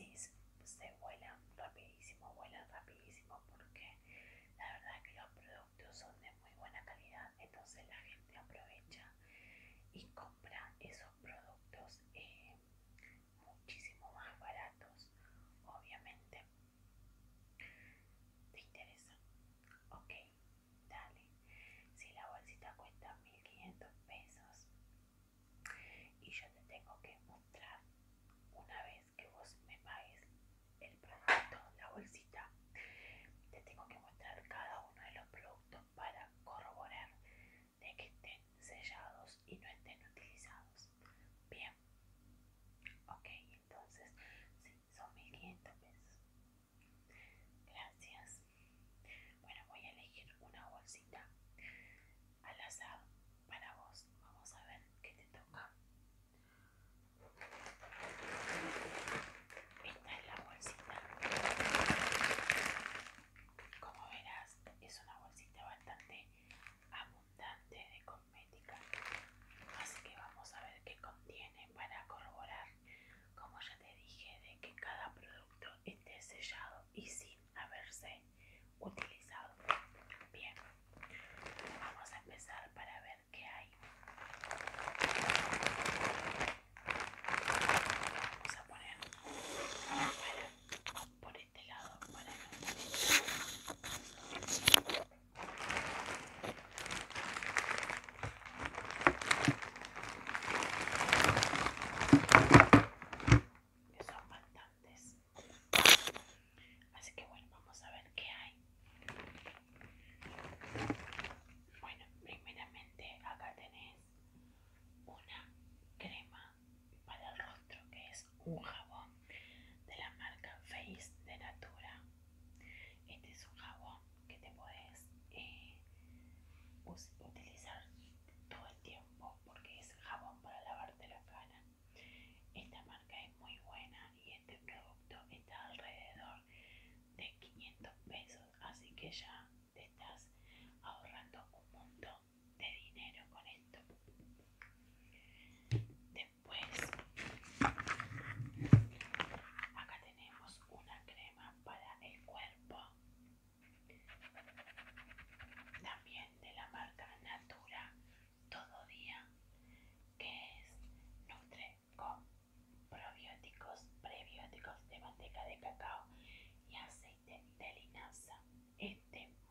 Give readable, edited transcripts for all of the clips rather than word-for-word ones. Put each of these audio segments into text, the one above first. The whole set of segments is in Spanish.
sí, vuelan rapidísimo porque la verdad es que los productos son de muy buena calidad, entonces la gente aprovecha y compra esos productos muchísimo más baratos, obviamente. ¿Te interesa? Ok, dale. Si la bolsita cuesta 1500 pesos y yo te tengo que mostrar, una vez que vos me pagues el producto, la bolsita, te tengo que mostrar cada uno de los productos para corroborar de que estén sellados y no estén utilizados. Bien, ok, entonces sí, son 1500 pesos. Gracias. Bueno, voy a elegir una bolsita al azar para vos. Vamos a ver qué te toca. Esta es la bolsita. Como verás, es una bolsita bastante abundante de cosmética. Así que vamos a ver qué contiene para corroborar, como ya te dije, de que cada producto esté sellado y sin haberse utilizado. Bien, vamos a empezar para ver qué hay. Vamos a poner por este lado para no molestar. Que son bastantes. Así que bueno, vamos a ver qué hay. Bueno, primeramente acá tenés una crema para el rostro que es un jabón de la marca Face de Natura. Este es un jabón que te podés utilizar todo el tiempo porque es jabón para lavarte la cara. Esta marca es muy buena y este producto está alrededor de 500 pesos, así que ya te estás ahorrando un montón de dinero con esto. Después, acá tenemos una crema para el cuerpo, también de la marca Natura Todo Día, que es Nutre con probióticos, prebióticos de manteca de cacao y aceite de linaza. Este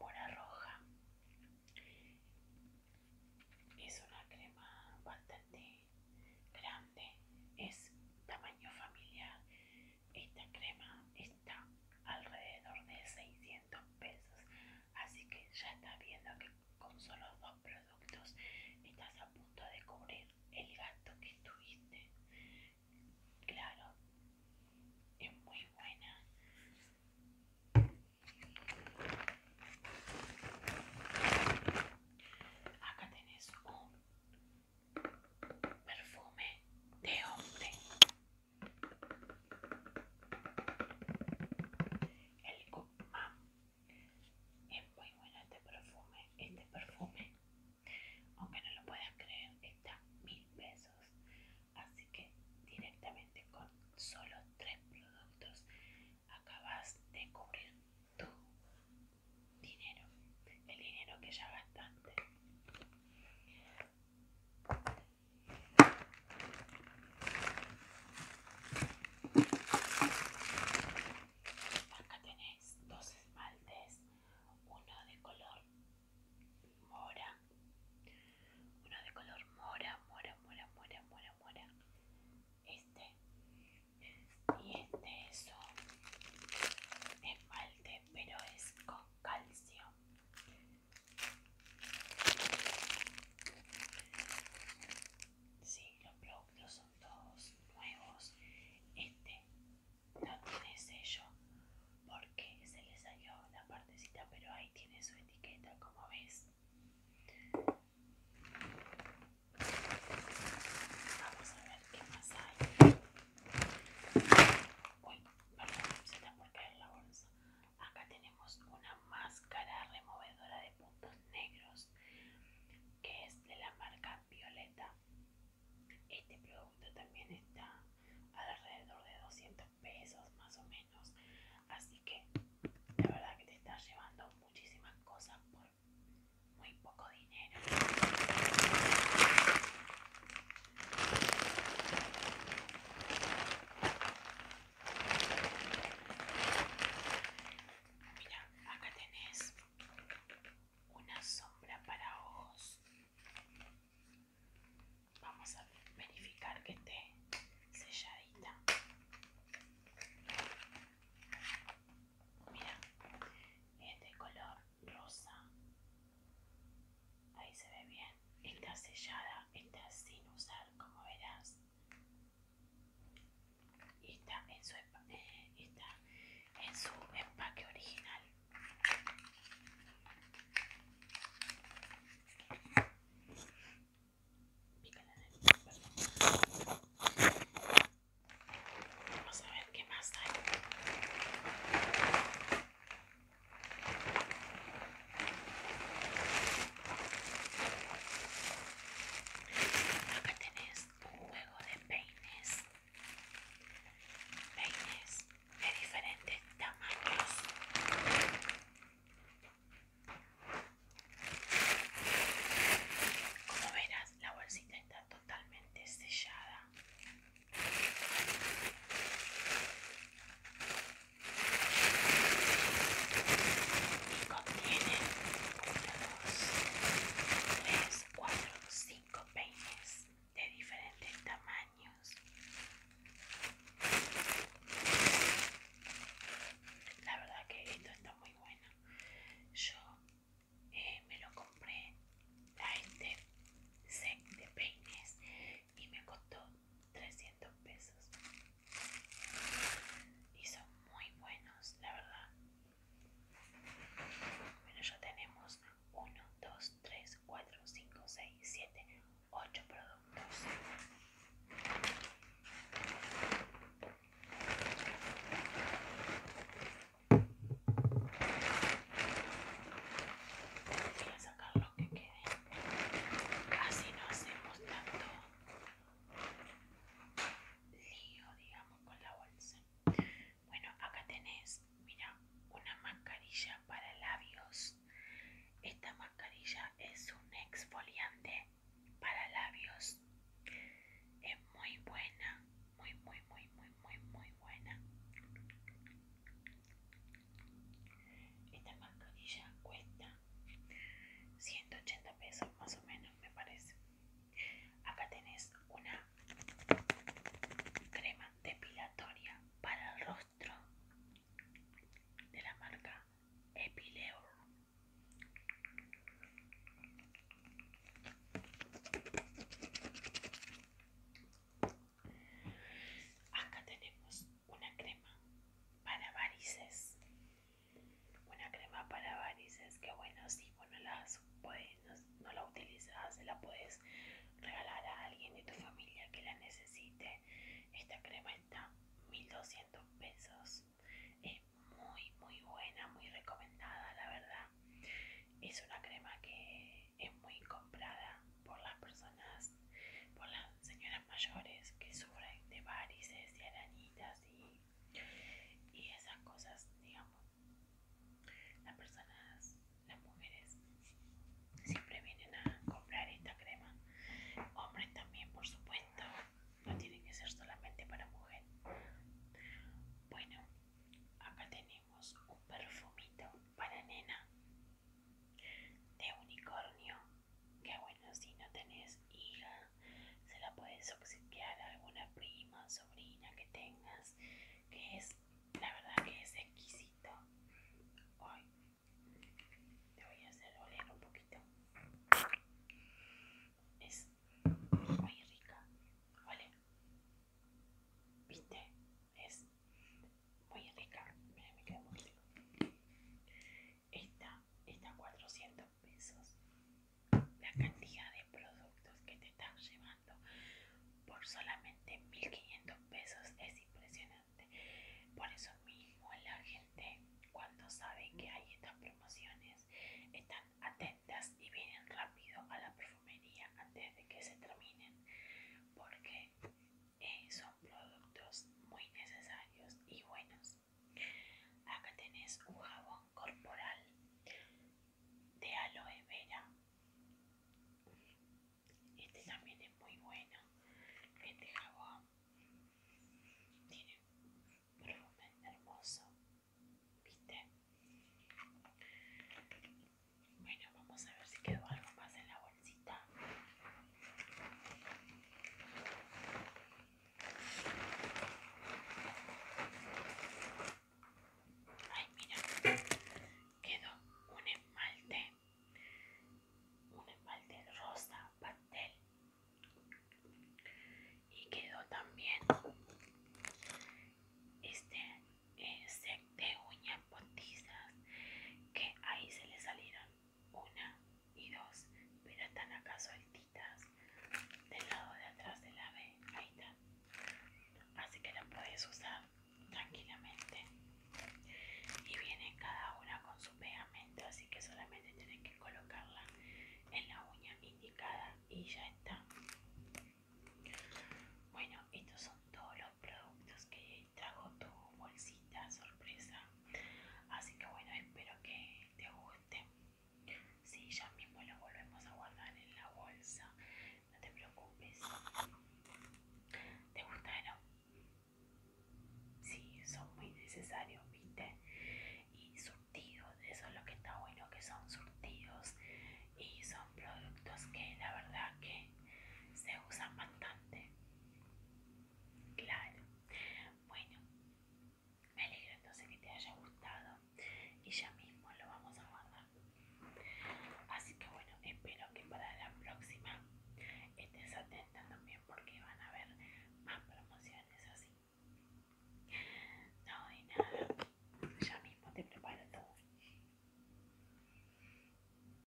solamente